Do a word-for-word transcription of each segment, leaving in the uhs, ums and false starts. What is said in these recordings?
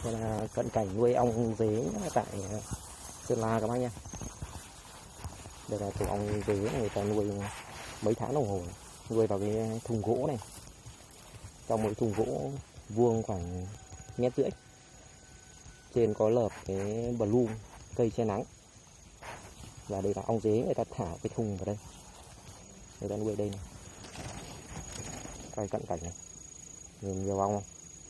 Đây là cận cảnh nuôi ong dế tại Sơn La các bác nhé. Đây là tổ ong dế này, người ta nuôi mấy tháng đồng hồ, nuôi vào cái thùng gỗ này. Trong mỗi thùng gỗ vuông khoảng mét rưỡi, trên có lợp cái bloom cây che nắng. Và đây là ong dế, người ta thả cái thùng vào đây, người ta nuôi đây này. Quay cận cảnh này, nhìn nhiều ong không?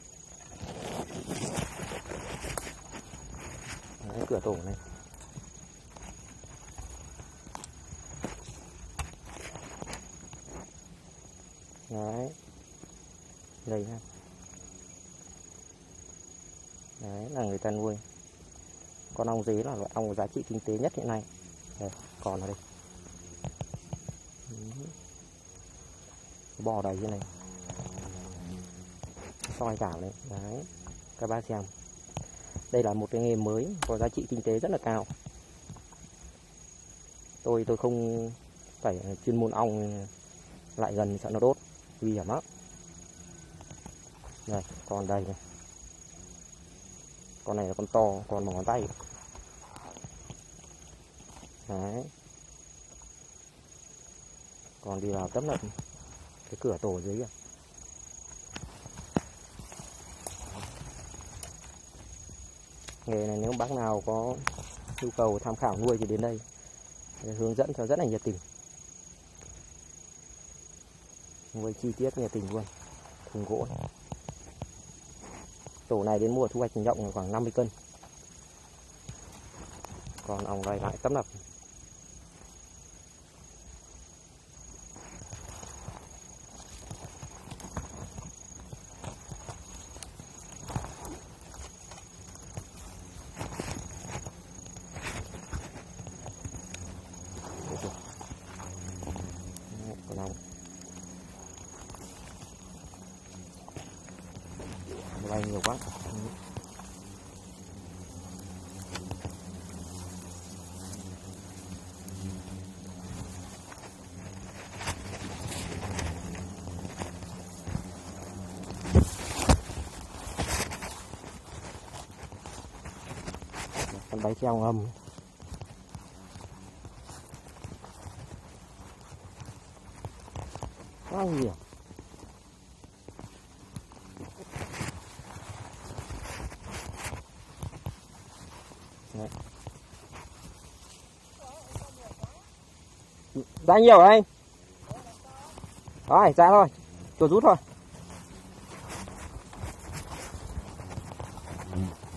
Đấy, cửa tổ này. Đấy, đây ha. Đấy là người ta nuôi. Con ong dế là loại ong có giá trị kinh tế nhất hiện nay. Đây, còn ở đây. Bò đầy như này. Soi đảo đấy. Đấy, các bác xem. Đây là một cái nghề mới có giá trị kinh tế rất là cao. Tôi tôi không phải chuyên môn ong, lại gần sợ nó đốt, nguy hiểm lắm. Này, còn đây này. Con này là con to, còn bằng ngón tay. Đấy. Còn đi vào tấp nập cái cửa tổ dưới kìa. Nghề này nếu bác nào có nhu cầu tham khảo nuôi thì đến đây, hướng dẫn cho rất là nhiệt tình, nuôi chi tiết nhiệt tình luôn. Thùng gỗ này. Tổ này đến mùa thu hoạch rộng khoảng năm mươi cân. Còn ong này lại tấp nập. Con ong bay nhiều quá. Con bay theo ngầm. Quá nguy hiểm. Đấy. Ra nhiều rồi anh. Rồi, ra thôi. Chuột rút thôi.